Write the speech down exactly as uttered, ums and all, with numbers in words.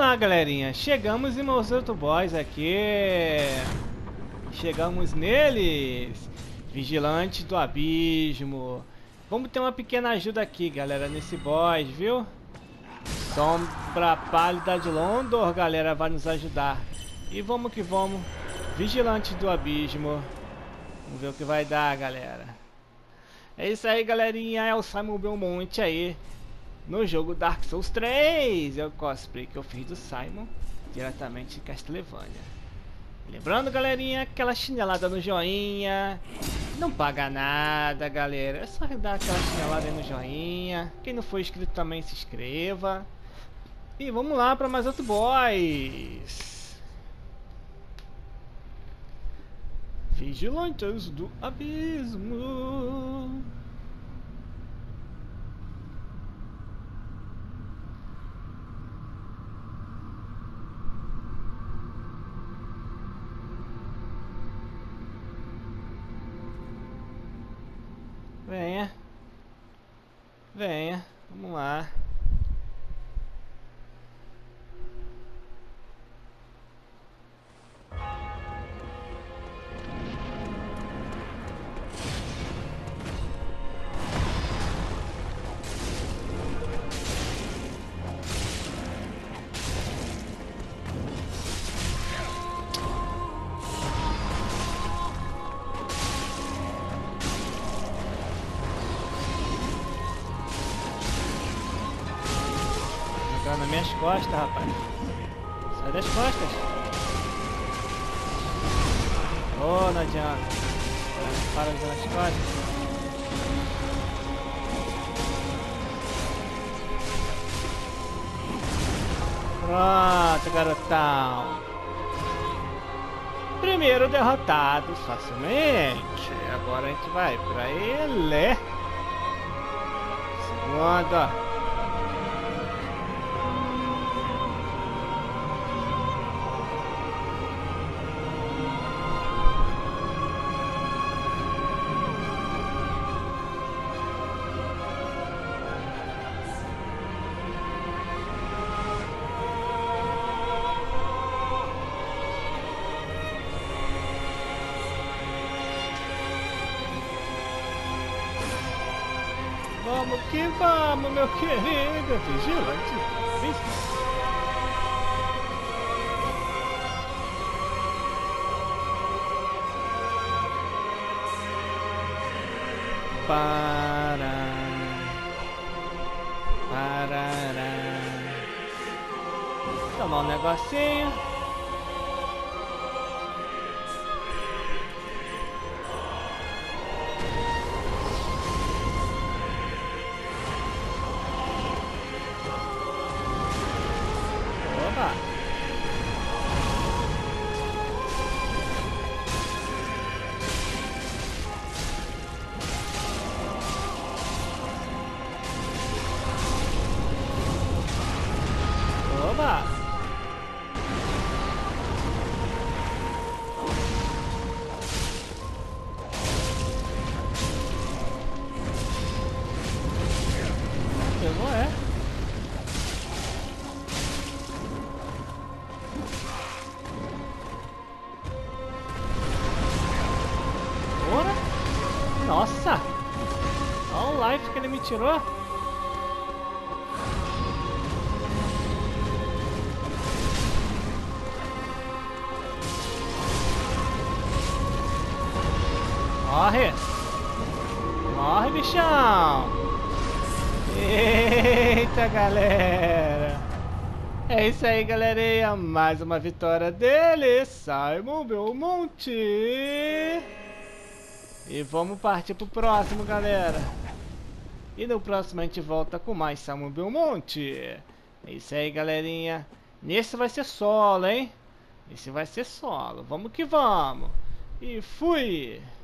lá, galerinha. Chegamos em meus outros boys aqui. Chegamos neles. Vigilantes do Abismo. Vamos ter uma pequena ajuda aqui, galera, nesse boss, viu? Sombra Pálida de Londor, galera, vai nos ajudar. E vamos que vamos. Vigilantes do Abismo. Vamos ver o que vai dar, galera. É isso aí, galerinha. É o Simon Belmonte aí. No jogo Dark Souls três. É o cosplay que eu fiz do Simon. Diretamente de Castlevania. Lembrando, galerinha, aquela chinelada no joinha. Não paga nada, galera. É só dar aquela chinelada aí no joinha. Quem não for inscrito também se inscreva. E vamos lá para mais outro boss. Vigilantes do Abismo. Venha. Venha. Vamos lá. Nas minhas costas, rapaz. Sai das costas. Oh, não adianta. Para de usar as costas. Pronto, garotão. Primeiro derrotado facilmente. Agora a gente vai pra ele. Segundo. Vamos que vamos, meu querido vigilante. Para. Parará. Tomar um negocinho. Oba! Pegou, é? Ora? Nossa! Olha o life que ele me tirou. Morre! Morre, bichão! Eita, galera! É isso aí, galerinha! Mais uma vitória dele, Simon Belmonte! E vamos partir pro próximo, galera! E no próximo a gente volta com mais Simon Belmonte! É isso aí, galerinha! Nesse vai ser solo, hein? Esse vai ser solo! Vamos que vamos! E fui!